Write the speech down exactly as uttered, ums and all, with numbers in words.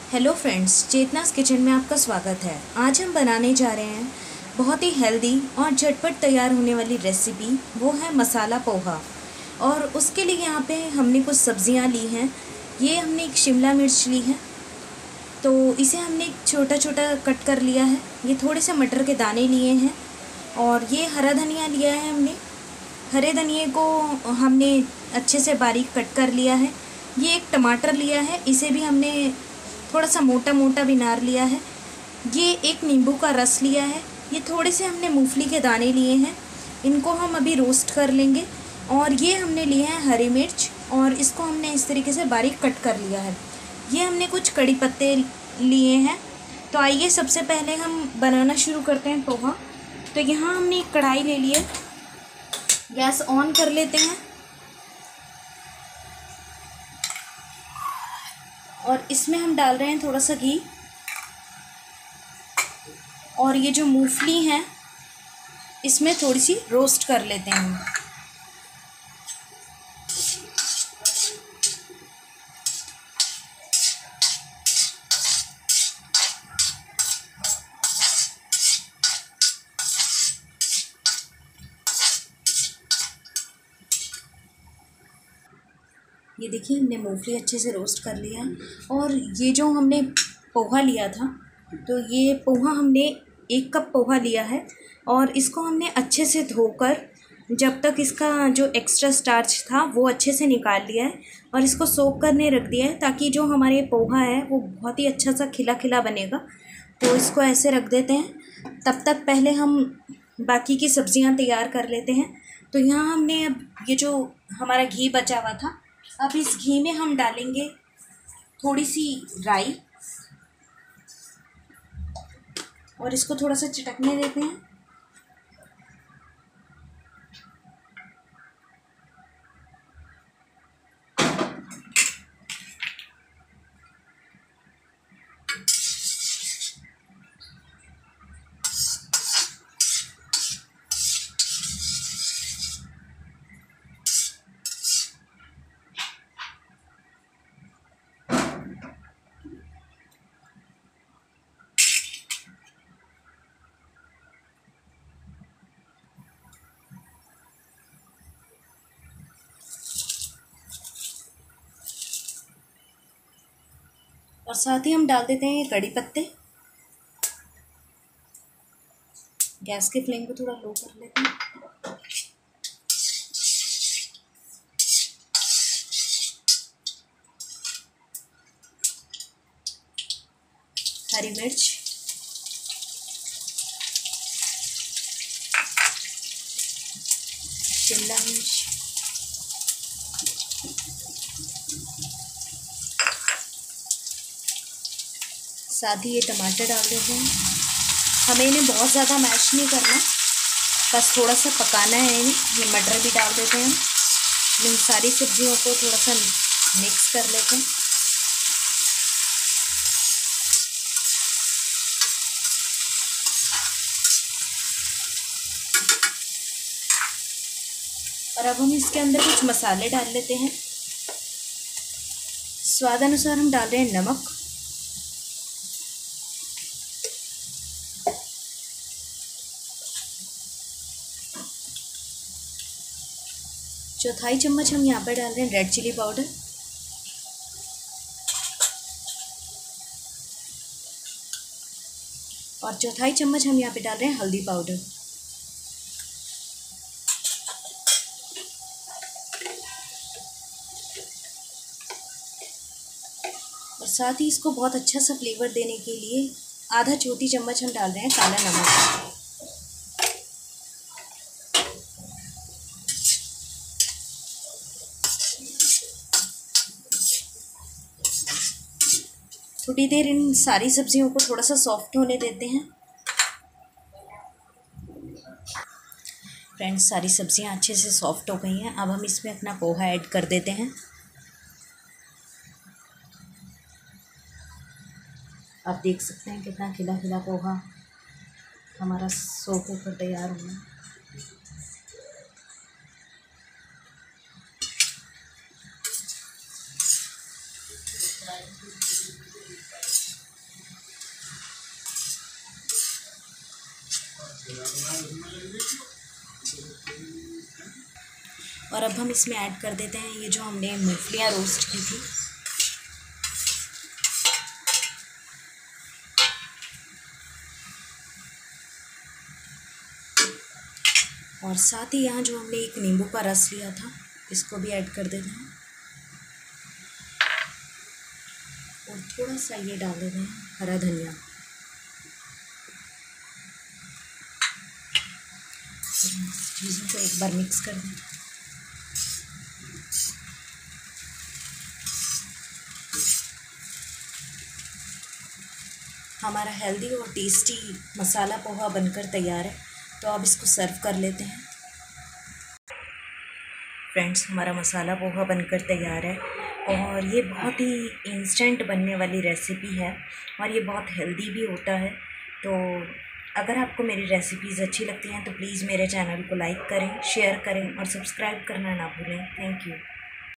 Hello friends, Chetna's kitchen में आपका स्वागत है। आज हम बनाने जा रहे हैं बहुत ही हेल्दी और झटपट तैयार होने वाली रेसिपी। वो है मसाला पोहा। और उसके लिए यहाँ पे हमने कुछ सब्जियाँ ली हैं। ये हमने एक शिमला मिर्च ली है, तो इसे हमने एक छोटा छोटा कट कर लिया है। ये थोड़े से मटर के दाने लिए हैं और ये हरा धनिया लिया है हमने। हरे धनिए को हमने अच्छे से बारीक कट कर लिया है। ये एक टमाटर लिया है, इसे भी हमने थोड़ा सा मोटा मोटा बिनार लिया है। ये एक नींबू का रस लिया है। ये थोड़े से हमने मूंगफली के दाने लिए हैं, इनको हम अभी रोस्ट कर लेंगे। और ये हमने लिए हैं हरी मिर्च और इसको हमने इस तरीके से बारीक कट कर लिया है। ये हमने कुछ कड़ी पत्ते लिए हैं। तो आइए सबसे पहले हम बनाना शुरू करते हैं पोहा। तो यहाँ हमने एक कढ़ाई ले ली है, गैस ऑन कर लेते हैं और इसमें हम डाल रहे हैं थोड़ा सा घी। और ये जो मूंगफली हैं इसमें थोड़ी सी रोस्ट कर लेते हैं हम। ये देखिए, हमने मूंगफली अच्छे से रोस्ट कर लिया है। और ये जो हमने पोहा लिया था, तो ये पोहा हमने एक कप पोहा लिया है और इसको हमने अच्छे से धोकर जब तक इसका जो एक्स्ट्रा स्टार्च था वो अच्छे से निकाल लिया है और इसको सोक करने रख दिया है, ताकि जो हमारे पोहा है वो बहुत ही अच्छा सा खिला खिला बनेगा। तो इसको ऐसे रख देते हैं। तब तक पहले हम बाकी की सब्जियां तैयार कर लेते हैं। तो यहाँ हमने अब ये जो हमारा घी बचा हुआ था, अब इस घी में हम डालेंगे थोड़ी सी राई और इसको थोड़ा सा चटकने देते हैं। और साथ ही हम डाल देते हैं ये कड़ी पत्ते। गैस के फ्लेम को थोड़ा लो कर लेते हैं। हरी मिर्च, शिमला मिर्च, साथ ही ये टमाटर डाल देते हैं। हमें इन्हें बहुत ज़्यादा मैश नहीं करना, बस थोड़ा सा पकाना है इन्हें। ये मटर भी डाल देते हैं हम। इन सारी सब्जियों को थोड़ा सा मिक्स कर लेते हैं। और अब हम इसके अंदर कुछ मसाले डाल लेते हैं। स्वाद अनुसार हम डाल रहे हैं नमक, चौथाई चम्मच हम यहाँ पर डाल रहे हैं रेड चिली पाउडर, और चौथाई चम्मच हम यहाँ पे डाल रहे हैं हल्दी पाउडर। और साथ ही इसको बहुत अच्छा सा फ्लेवर देने के लिए आधा छोटी चम्मच हम डाल रहे हैं काला नमक। थोड़ी देर इन सारी सब्जियों को थोड़ा सा सॉफ्ट होने देते हैं। फ्रेंड्स, सारी सब्जियां अच्छे से सॉफ्ट हो गई हैं। अब हम इसमें अपना पोहा ऐड कर देते हैं। आप देख सकते हैं कितना खिला खिला पोहा हमारा सोख होकर तैयार हुआ। और अब हम इसमें ऐड कर देते हैं ये जो हमने मूंगफलियाँ रोस्ट की थी। और साथ ही यहाँ जो हमने एक नींबू का रस लिया था इसको भी ऐड कर देते हैं। और थोड़ा सा ये डाल देते हैं हरा धनिया। चीज़ों को एक बार मिक्स कर दें। हमारा हेल्दी और टेस्टी मसाला पोहा बनकर तैयार है, तो अब इसको सर्व कर लेते हैं। फ्रेंड्स, हमारा मसाला पोहा बनकर तैयार है और ये बहुत ही इंस्टेंट बनने वाली रेसिपी है और ये बहुत हेल्दी भी होता है। तो अगर आपको मेरी रेसिपीज़ अच्छी लगती हैं तो प्लीज़ मेरे चैनल को लाइक करें, शेयर करें और सब्सक्राइब करना ना भूलें। Thank you.